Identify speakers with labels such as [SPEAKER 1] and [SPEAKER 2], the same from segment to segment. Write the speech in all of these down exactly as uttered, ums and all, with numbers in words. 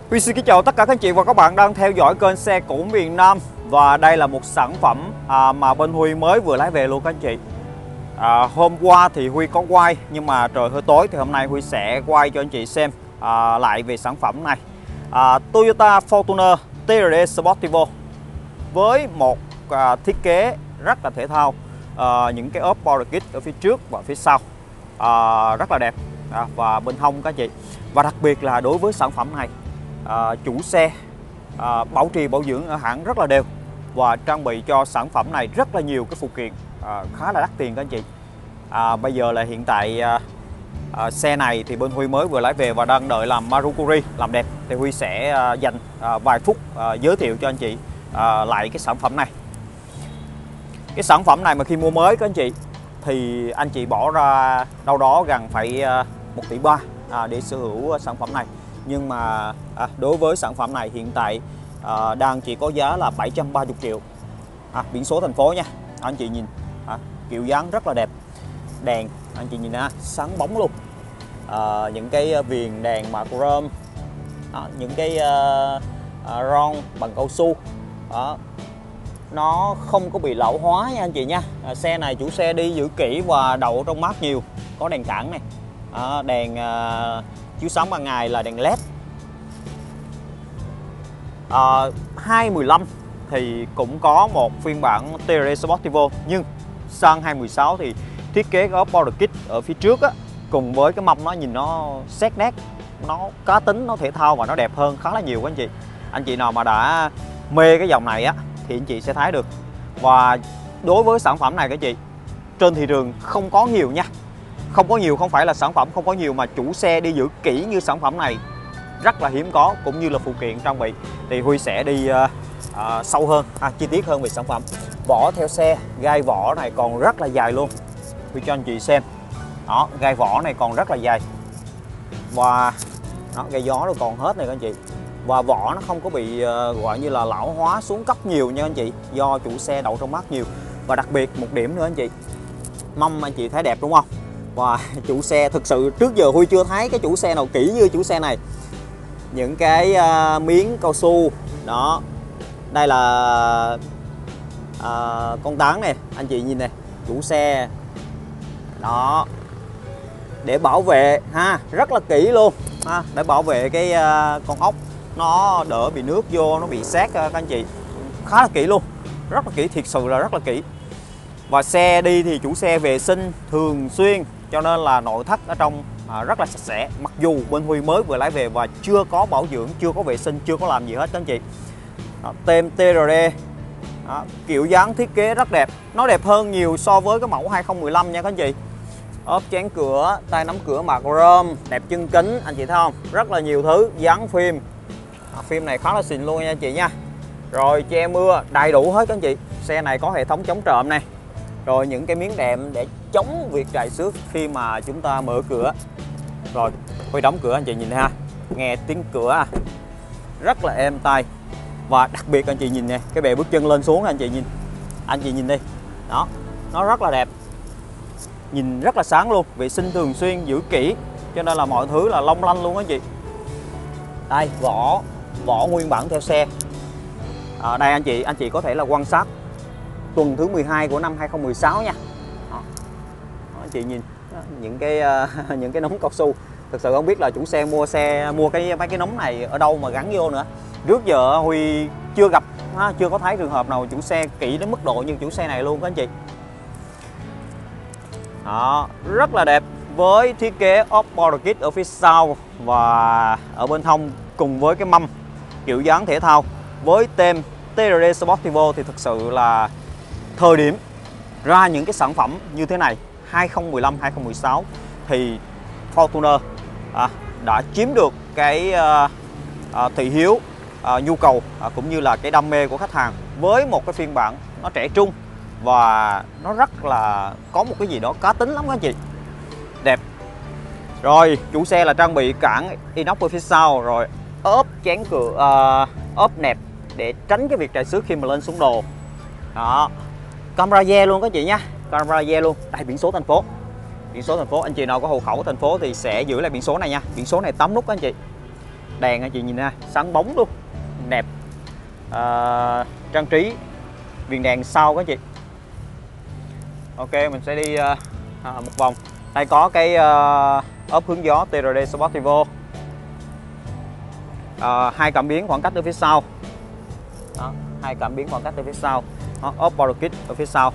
[SPEAKER 1] Huy xin kính chào tất cả các anh chị và các bạn đang theo dõi kênh xe cũ miền Nam. Và đây là một sản phẩm à, mà bên Huy mới vừa lái về luôn các anh chị. à, Hôm qua thì Huy có quay nhưng mà trời hơi tối, thì hôm nay Huy sẽ quay cho anh chị xem à, lại về sản phẩm này. à, Toyota Fortuner tê rờ đê Sportivo với một à, thiết kế rất là thể thao, à, những cái ốp Power Kit ở phía trước và phía sau à, rất là đẹp, à, và bên hông các anh chị. Và đặc biệt là đối với sản phẩm này, À, chủ xe à, bảo trì bảo dưỡng ở hãng rất là đều và trang bị cho sản phẩm này rất là nhiều cái phụ kiện à, khá là đắt tiền các anh chị. à, Bây giờ là hiện tại à, à, xe này thì bên Huy mới vừa lái về và đang đợi làm Marukuri làm đẹp, thì Huy sẽ à, dành à, vài phút à, giới thiệu cho anh chị à, lại cái sản phẩm này. Cái sản phẩm này mà khi mua mới các anh chị thì anh chị bỏ ra đâu đó gần phải một tỷ ba à, để sở hữu sản phẩm này. Nhưng mà à, đối với sản phẩm này hiện tại à, đang chỉ có giá là bảy trăm ba mươi triệu, à, biển số thành phố nha. Anh chị nhìn à, kiểu dáng rất là đẹp. Đèn anh chị nhìn à, sáng bóng luôn. à, Những cái viền đèn mà chrome, à, những cái à, à, ron bằng cao su đó, nó không có bị lão hóa nha anh chị nha. à, Xe này chủ xe đi giữ kỹ và đậu trong mát nhiều. Có đèn cản này, à, đèn à, chiếu sáng ban ngày là đèn led. à, hai mười lăm thì cũng có một phiên bản tê rờ đê Sportivo, nhưng sang hai mười sáu thì thiết kế có Power Kit ở phía trước á, cùng với cái mâm nó nhìn nó xét nét, nó cá tính, nó thể thao và nó đẹp hơn khá là nhiều các anh chị. Anh chị nào mà đã mê cái dòng này á thì anh chị sẽ thấy được. Và đối với sản phẩm này các chị, trên thị trường không có nhiều nha. Không có nhiều, không phải là sản phẩm không có nhiều, mà chủ xe đi giữ kỹ như sản phẩm này rất là hiếm có, cũng như là phụ kiện trang bị. Thì Huy sẽ đi uh, uh, sâu hơn, à, chi tiết hơn về sản phẩm. Vỏ theo xe, gai vỏ này còn rất là dài luôn. Huy cho anh chị xem. Đó, gai vỏ này còn rất là dài. Và đó, gai gió nó còn hết này các anh chị. Và vỏ nó không có bị uh, gọi như là lão hóa xuống cấp nhiều nha anh chị, do chủ xe đậu trong mát nhiều. Và đặc biệt một điểm nữa anh chị, mâm anh chị thấy đẹp đúng không? Và chủ xe thực sự trước giờ Huy chưa thấy cái chủ xe nào kỹ như chủ xe này. Những cái uh, miếng cao su đó, đây là uh, con tán này, anh chị nhìn này, chủ xe đó, để bảo vệ ha, rất là kỹ luôn ha, để bảo vệ cái uh, con ốc nó đỡ bị nước vô, nó bị xét uh, các anh chị, khá là kỹ luôn, rất là kỹ, thiệt sự là rất là kỹ. Và xe đi thì chủ xe vệ sinh thường xuyên, cho nên là nội thất ở trong à, rất là sạch sẽ. Mặc dù bên Huy mới vừa lái về và chưa có bảo dưỡng, chưa có vệ sinh, chưa có làm gì hết các anh chị. Đó, tem tê rờ đê, đó, kiểu dáng thiết kế rất đẹp, nó đẹp hơn nhiều so với cái mẫu hai không một lăm nha các anh chị. Ốp chén cửa, tay nắm cửa mạ chrome, đẹp chân kính, anh chị thấy không? Rất là nhiều thứ, dán phim, à, phim này khá là xịn luôn nha anh chị nha. Rồi che mưa đầy đủ hết các anh chị. Xe này có hệ thống chống trộm này. Rồi những cái miếng đệm để chống việc trầy xước khi mà chúng ta mở cửa. Rồi Huy đóng cửa anh chị nhìn ha, nghe tiếng cửa à, rất là êm tai. Và đặc biệt anh chị nhìn nè, cái bệ bước chân lên xuống anh chị nhìn, anh chị nhìn đi, đó, nó rất là đẹp, nhìn rất là sáng luôn. Vệ sinh thường xuyên, giữ kỹ, cho nên là mọi thứ là long lanh luôn anh chị. Đây vỏ, vỏ nguyên bản theo xe. À, đây anh chị, anh chị có thể là quan sát tuần thứ mười hai của năm hai không một sáu nha. Đó. Đó, anh chị nhìn những cái uh, những cái nóng cao su. Thực sự không biết là chủ xe mua xe mua cái mấy cái nóng này ở đâu mà gắn vô nữa. Trước giờ Huy chưa gặp, ha, chưa có thấy trường hợp nào chủ xe kỹ đến mức độ như chủ xe này luôn các anh chị. Đó, rất là đẹp với thiết kế ốp Power Kit ở phía sau và ở bên hông, cùng với cái mâm kiểu dáng thể thao với tem tê rờ đê Sportivo. Thì thực sự là thời điểm ra những cái sản phẩm như thế này hai không một lăm hai không một sáu thì Fortuner à, đã chiếm được cái à, à, thị hiếu, à, nhu cầu à, cũng như là cái đam mê của khách hàng với một cái phiên bản nó trẻ trung và nó rất là có một cái gì đó cá tính lắm các anh chị, đẹp. Rồi chủ xe là trang bị cản inox ở phía sau, rồi ốp chén cửa, à, ốp nẹp để tránh cái việc trầy xước khi mà lên xuống đồ. Đó, camera re luôn các chị nha, camera re luôn. Đây biển số thành phố, biển số thành phố, anh chị nào có hộ khẩu thành phố thì sẽ giữ lại biển số này nha. Biển số này tám nút các anh chị. Đèn anh chị nhìn nè, sáng bóng luôn, đẹp. À, trang trí viền đèn sau các chị. Ok, mình sẽ đi uh, một vòng. Đây có cái uh, ốp hướng gió tê rờ đê Sportivo, uh, hai cảm biến khoảng cách ở phía sau. Đó, hai cảm biến khoảng cách ở phía sau. Đó, ốp Power Kit ở phía sau.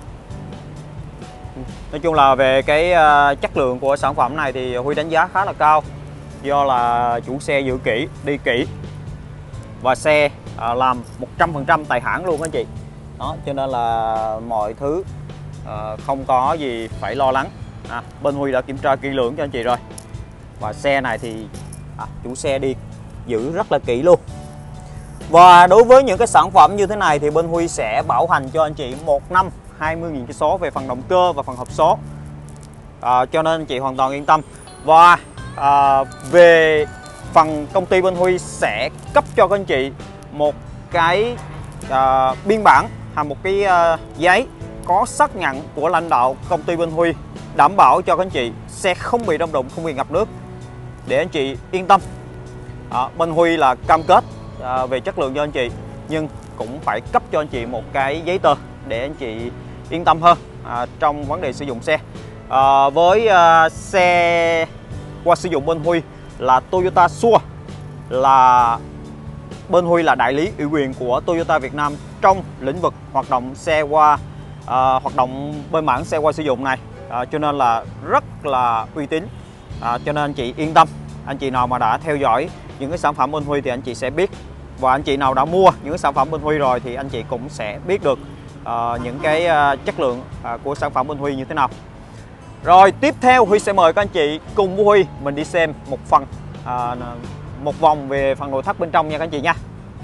[SPEAKER 1] Nói chung là về cái uh, chất lượng của sản phẩm này thì Huy đánh giá khá là cao, do là chủ xe giữ kỹ, đi kỹ và xe uh, làm một trăm phần trăm tại hãng luôn anh chị. Đó, cho nên là mọi thứ uh, không có gì phải lo lắng. À, bên Huy đã kiểm tra kỹ lưỡng cho anh chị rồi. Và xe này thì à, chủ xe đi giữ rất là kỹ luôn. Và đối với những cái sản phẩm như thế này thì bên Huy sẽ bảo hành cho anh chị một năm hai mươi nghìn cây số về phần động cơ và phần hộp số. À, cho nên anh chị hoàn toàn yên tâm. Và à, về phần công ty bên Huy sẽ cấp cho các anh chị một cái à, biên bản hay một cái à, giấy có xác nhận của lãnh đạo công ty bên Huy, đảm bảo cho các anh chị xe không bị đâm đụng, không bị ngập nước, để anh chị yên tâm. À, bên Huy là cam kết à, về chất lượng cho anh chị, nhưng cũng phải cấp cho anh chị một cái giấy tờ để anh chị yên tâm hơn à, trong vấn đề sử dụng xe. À, với à, xe qua sử dụng bên Huy là Toyota Sure, là bên Huy là đại lý ủy quyền của Toyota Việt Nam trong lĩnh vực hoạt động xe qua à, hoạt động bên mảng xe qua sử dụng này, à, cho nên là rất là uy tín. À, cho nên anh chị yên tâm. Anh chị nào mà đã theo dõi những cái sản phẩm bên Huy thì anh chị sẽ biết, và anh chị nào đã mua những cái sản phẩm bên Huy rồi thì anh chị cũng sẽ biết được uh, những cái uh, chất lượng uh, của sản phẩm bên Huy như thế nào. Rồi tiếp theo Huy sẽ mời các anh chị cùng với Huy mình đi xem một phần uh, một vòng về phần nội thất bên trong nha các anh chị nha.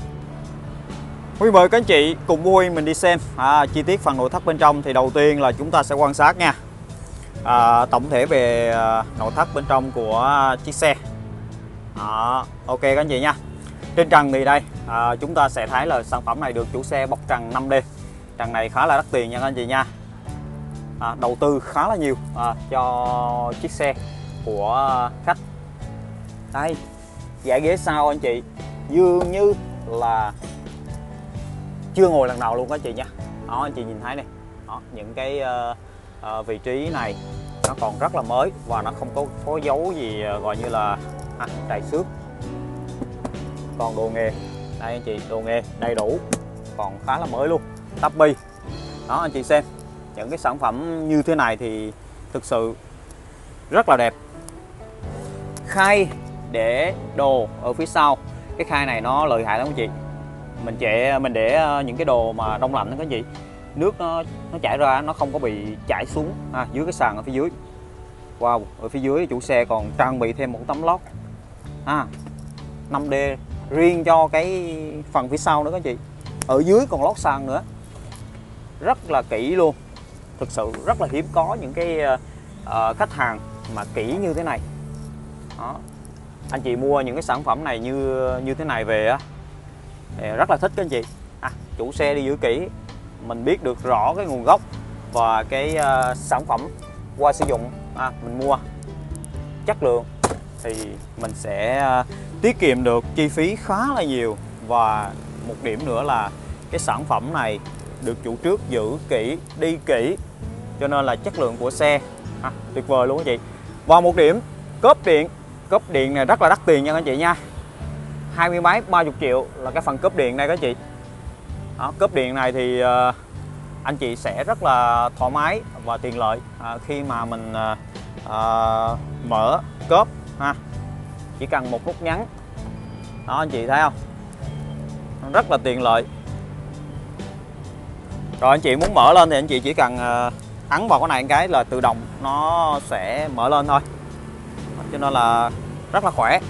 [SPEAKER 1] Huy mời các anh chị cùng với Huy mình đi xem à, chi tiết phần nội thất bên trong. Thì đầu tiên là chúng ta sẽ quan sát nha, à, tổng thể về à, nội thất bên trong của chiếc xe. Đó, ok các anh chị nha. Trên trần thì đây à, chúng ta sẽ thấy là sản phẩm này được chủ xe bọc trần năm D. Trần này khá là đắt tiền nha các anh chị nha. À, đầu tư khá là nhiều à, cho chiếc xe của khách. Đây, dãy ghế sau anh chị dường như là chưa ngồi lần nào luôn các anh chị nha. Đó, anh chị nhìn thấy này. Đó, những cái uh, uh, vị trí này nó còn rất là mới và nó không có có dấu gì uh, gọi như là à, trầy xước. Còn đồ nghề đây anh chị, đồ nghề đầy đủ, còn khá là mới luôn. Tắp bi. Đó anh chị xem, những cái sản phẩm như thế này thì thực sự rất là đẹp. Khay để đồ ở phía sau. Cái khay này nó lợi hại lắm anh chị. Mình để mình để những cái đồ mà đông lạnh đó các anh chị, nước nó nó chảy ra nó không có bị chảy xuống à, dưới cái sàn ở phía dưới. Wow, ở phía dưới chủ xe còn trang bị thêm một tấm lót à, năm D riêng cho cái phần phía sau nữa các anh chị. Ở dưới còn lót sàn nữa, rất là kỹ luôn. Thực sự rất là hiếm có những cái uh, khách hàng mà kỹ như thế này. Đó, anh chị mua những cái sản phẩm này như như thế này về á, rất là thích các anh chị. À, chủ xe đi giữ kỹ, mình biết được rõ cái nguồn gốc và cái uh, sản phẩm qua sử dụng à, mình mua chất lượng thì mình sẽ uh, tiết kiệm được chi phí khá là nhiều. Và một điểm nữa là cái sản phẩm này được chủ trước giữ kỹ, đi kỹ, cho nên là chất lượng của xe à, tuyệt vời luôn các chị. Và một điểm, cốp điện. Cốp điện này rất là đắt tiền nha các anh chị nha. Hai mươi mấy, ba mươi triệu là cái phần cốp điện này các chị. Đó, cốp điện này thì uh, anh chị sẽ rất là thoải mái và tiện lợi uh, khi mà mình uh, uh, mở cốp ha. Chỉ cần một nút nhấn. Đó anh chị thấy không? Rất là tiện lợi. Rồi anh chị muốn mở lên thì anh chị chỉ cần uh, ấn vào cái này một cái là tự động nó sẽ mở lên thôi. Cho nên là rất là khỏe.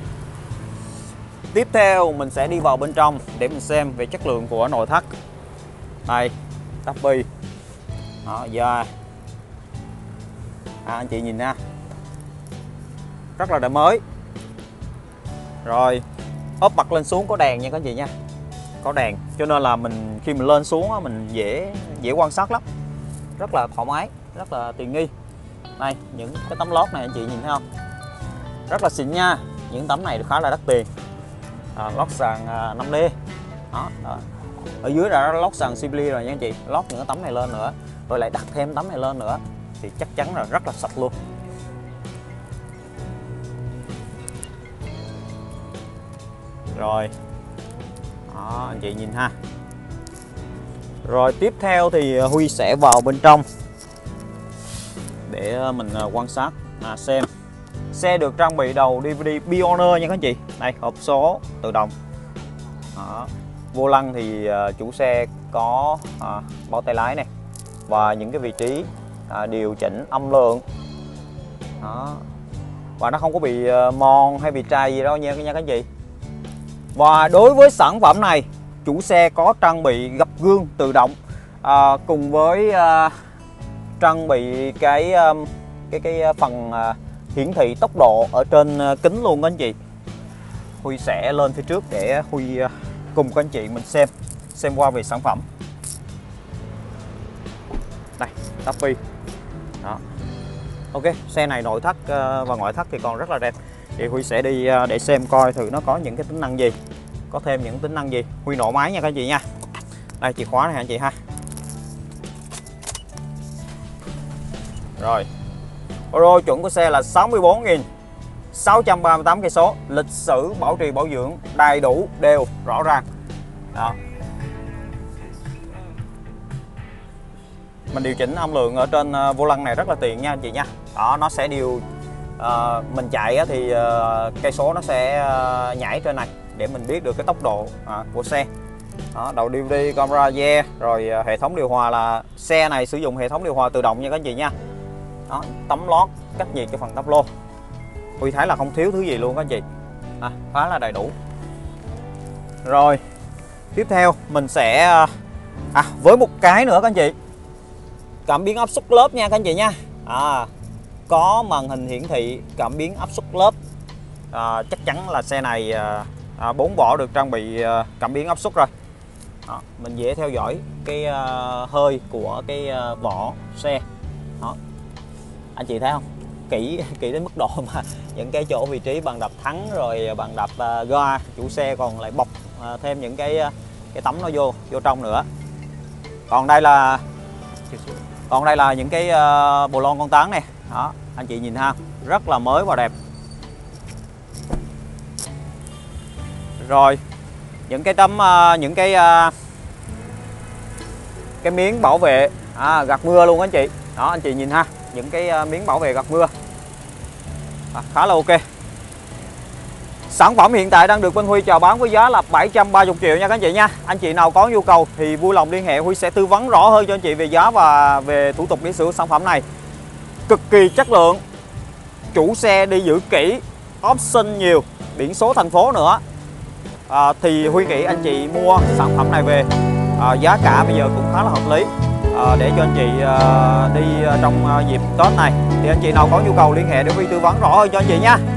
[SPEAKER 1] Tiếp theo mình sẽ đi vào bên trong để mình xem về chất lượng của nội thất. Đây, tắp bi. Đó, da. À, anh chị nhìn nha, rất là đẹp mới. Rồi, ốp bật lên xuống có đèn nha các anh chị nha. Có đèn, cho nên là mình khi mình lên xuống á, mình dễ dễ quan sát lắm. Rất là thoải mái, rất là tiện nghi. Đây, những cái tấm lót này anh chị nhìn thấy không? Rất là xịn nha. Những tấm này khá là đắt tiền. à, lót sàn à, năm D đó, đó. Ở dưới đã lót sàn Simply rồi nha anh chị, lót những cái tấm này lên nữa rồi lại đặt thêm tấm này lên nữa thì chắc chắn là rất là sạch luôn. Rồi đó, anh chị nhìn ha. Rồi tiếp theo thì Huy sẽ vào bên trong để mình quan sát à, xem. Xe được trang bị đầu đê vê đê Pioneer nha các anh chị. Đây, hộp số tự động. Đó. Vô lăng thì uh, chủ xe có uh, bao tay lái này và những cái vị trí uh, điều chỉnh âm lượng. Đó. Và nó không có bị uh, mòn hay bị trầy gì đâu nha, nha các anh chị. Và đối với sản phẩm này, chủ xe có trang bị gập gương tự động uh, cùng với uh, trang bị cái um, cái cái phần uh, hiển thị tốc độ ở trên kính luôn các anh chị. Huy sẽ lên phía trước để Huy cùng các anh chị mình xem xem qua về sản phẩm. Đây, Tappy. Đó. Ok, xe này nội thất và ngoại thất thì còn rất là đẹp. Thì Huy sẽ đi để xem coi thử nó có những cái tính năng gì, có thêm những tính năng gì. Huy nổ máy nha các anh chị nha. Đây, chìa khóa này anh chị ha. Rồi. Euro chuẩn của xe là sáu mươi bốn nghìn sáu trăm ba mươi tám cây số, lịch sử bảo trì bảo dưỡng đầy đủ, đều, rõ ràng. Đó. Mình điều chỉnh âm lượng ở trên vô lăng này rất là tiện nha anh chị nha. Đó, nó sẽ điều uh, mình chạy thì uh, cây số nó sẽ uh, nhảy trên này để mình biết được cái tốc độ uh, của xe. Đó, đầu đê vê đê, camera rear, rồi uh, hệ thống điều hòa là xe này sử dụng hệ thống điều hòa tự động nha các anh chị nha. Đó, tấm lót cách nhiệt cho phần táp lô. Huy thấy là không thiếu thứ gì luôn các anh chị, à, khá là đầy đủ. Rồi tiếp theo mình sẽ à, với một cái nữa các anh chị, cảm biến áp suất lớp nha các anh chị nha. À, có màn hình hiển thị cảm biến áp suất lớp. À, chắc chắn là xe này à, bốn vỏ được trang bị à, cảm biến áp suất rồi. Đó, mình dễ theo dõi cái à, hơi của cái à, vỏ xe. Đó, anh chị thấy không, kỹ kỹ đến mức độ mà những cái chỗ vị trí bàn đạp thắng rồi bàn đạp uh, ga, chủ xe còn lại bọc uh, thêm những cái uh, cái tấm nó vô vô trong nữa. Còn đây là còn đây là những cái uh, bồ lon con tán này. Đó, anh chị nhìn ha, rất là mới và đẹp. Rồi những cái tấm uh, những cái uh, cái miếng bảo vệ à, gạt mưa luôn anh chị. Đó, anh chị nhìn ha, những cái miếng bảo vệ gạt mưa à, khá là ok. Sản phẩm hiện tại đang được bên Huy chào bán với giá là bảy trăm ba mươi triệu nha các anh chị nha. Anh chị nào có nhu cầu thì vui lòng liên hệ, Huy sẽ tư vấn rõ hơn cho anh chị về giá và về thủ tục để sở hữu sản phẩm này. Cực kỳ chất lượng, chủ xe đi giữ kỹ, option nhiều, biển số thành phố nữa. À, thì Huy nghĩ anh chị mua sản phẩm này về, à, giá cả bây giờ cũng khá là hợp lý. À, để cho anh chị à, đi trong à, dịp Tết này thì anh chị nào có nhu cầu liên hệ để Huy tư vấn rõ hơn cho anh chị nha.